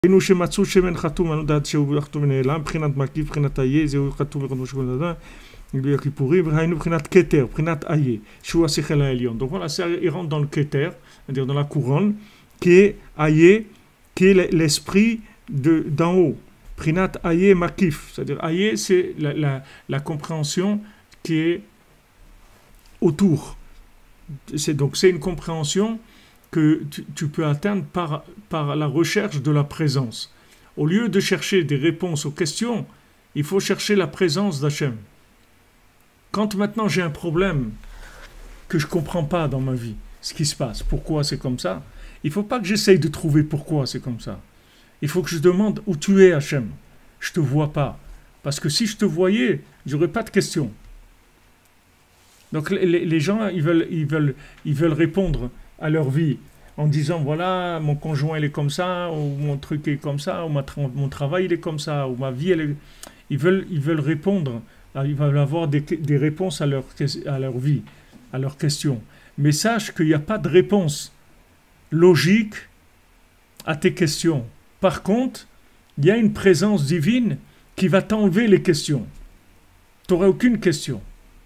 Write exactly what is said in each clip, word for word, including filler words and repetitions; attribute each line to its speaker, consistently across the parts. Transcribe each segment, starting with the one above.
Speaker 1: ראינו שמצאו שמן חתום, אני לא יודעת שהוא חתום ונעלם, מבחינת מקיף, מבחינת איה, זהו חתום וחתום שכל אדם, בגלל הכיפורים, וראינו מבחינת כתר, מבחינת איה, שהוא השכל העליון. Donc voilà, ça il rentre dans le keter, c'est-à-dire dans la couronne, qui est aye, qui est l'esprit de d'en haut. Prinat aye makif, c'est-à-dire aye, c'est la, la, la compréhension qui est autour. C'est, donc c'est une compréhension que tu, tu peux atteindre par, par la recherche de la présence. Au lieu de chercher des réponses aux questions, il faut chercher la présence d'Hachem. Quand maintenant j'ai un problème que je ne comprends pas dans ma vie, ce qui se passe, pourquoi c'est comme ça, il ne faut pas que j'essaye de trouver pourquoi c'est comme ça. Il faut que je demande où tu es, Hachem. Je ne te vois pas. Parce que si je te voyais, je n'aurais pas de questions. Donc les, les gens, ils veulent, ils, veulent, ils veulent répondre à leur vie en disant voilà, mon conjoint il est comme ça, ou mon truc est comme ça, ou ma tra- mon travail il est comme ça, ou ma vie elle est... Ils veulent, ils veulent répondre, ils veulent avoir des, des réponses à leur, à leur vie, à leurs questions. Mais sache qu'il n'y a pas de réponse logique à tes questions. Par contre, il y a une présence divine qui va t'enlever les questions. Tu n'auras aucune question.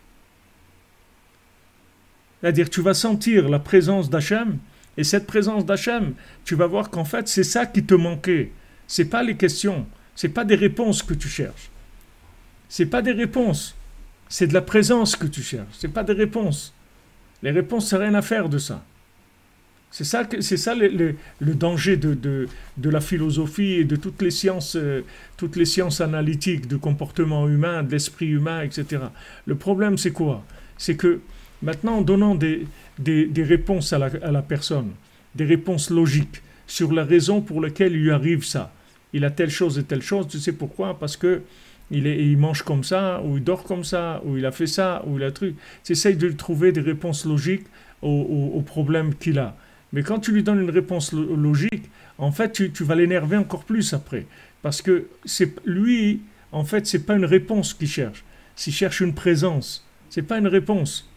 Speaker 1: C'est-à-dire, tu vas sentir la présence d'Hachem, et cette présence d'Hachem, tu vas voir qu'en fait, c'est ça qui te manquait. Ce n'est pas les questions, ce n'est pas des réponses que tu cherches. Ce n'est pas des réponses, c'est de la présence que tu cherches. Ce n'est pas des réponses. Les réponses, ça n'a rien à faire de ça. C'est ça, que, c'est ça le, le, le danger de, de, de la philosophie et de toutes les sciences, euh, toutes les sciences analytiques du comportement humain, de l'esprit humain, et cetera. Le problème, c'est quoi? C'est que maintenant, en donnant des, des, des réponses à la, à la personne, des réponses logiques sur la raison pour laquelle il lui arrive ça. Il a telle chose et telle chose, tu sais pourquoi? Parce que il, est, il mange comme ça, ou il dort comme ça, ou il a fait ça, ou il a truc. Tu essayes de lui trouver des réponses logiques aux, aux, aux problèmes qu'il a. Mais quand tu lui donnes une réponse lo- logique, en fait, tu, tu vas l'énerver encore plus après. Parce que c'est, lui, en fait, ce n'est pas une réponse qu'il cherche. S'il cherche une présence, ce n'est pas une réponse.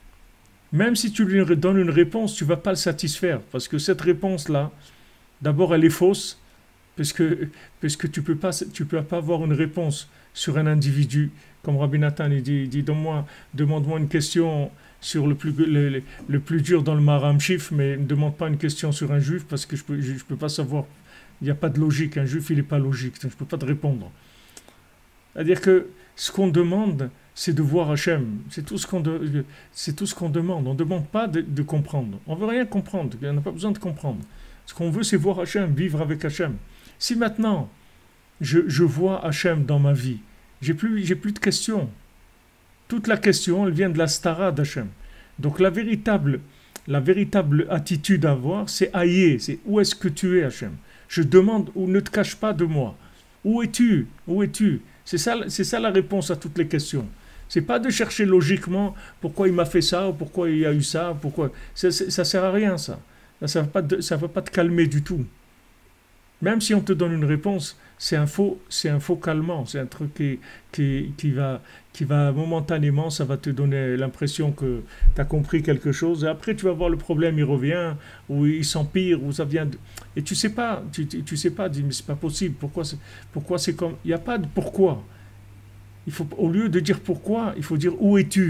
Speaker 1: Même si tu lui donnes une réponse, tu ne vas pas le satisfaire. Parce que cette réponse-là, d'abord, elle est fausse. Parce que, parce que tu ne peux pas, tu peux pas avoir une réponse sur un individu. Comme Rabbi Nathan il dit, il dit donne-moi, demande-moi une question sur le plus, le, le, le plus dur dans le Maharam Shif, mais ne demande pas une question sur un juif parce que je ne peux, je, je peux pas savoir. Il n'y a pas de logique. Un juif, il n'est pas logique. Je ne peux pas te répondre. C'est-à-dire que ce qu'on demande, c'est de voir Hachem. C'est tout ce qu'on, de, c'est tout ce qu'on demande. On ne demande pas de, de comprendre. On ne veut rien comprendre. On n'a pas besoin de comprendre. Ce qu'on veut, c'est voir Hachem, vivre avec Hachem. Si maintenant, je, je vois Hachem dans ma vie, j'ai plus, j'ai plus de questions. Toute la question, elle vient de la stara d'Hachem. Donc la véritable, la véritable attitude à avoir, c'est aïe, c'est où est-ce que tu es, Hachem? Je demande, ou ne te cache pas de moi. Où es-tu? Où es-tu? C'est ça, c'est ça la réponse à toutes les questions. C'est pas de chercher logiquement pourquoi il m'a fait ça, ou pourquoi il y a eu ça, pourquoi. Ça, ça sert à rien, ça. Ça ne va pas, ça va pas te calmer du tout. Même si on te donne une réponse, c'est un faux, c'est un faux calmant, c'est un truc qui, qui, qui, va, qui va momentanément, ça va te donner l'impression que tu as compris quelque chose, et après tu vas voir le problème, il revient, ou il s'empire, ou ça vient de... Et tu sais pas, tu, tu sais pas, dis, mais c'est pas possible, pourquoi c'est, pourquoi c'est comme... Il n'y a pas de pourquoi. Il faut, au lieu de dire pourquoi, il faut dire où es-tu ?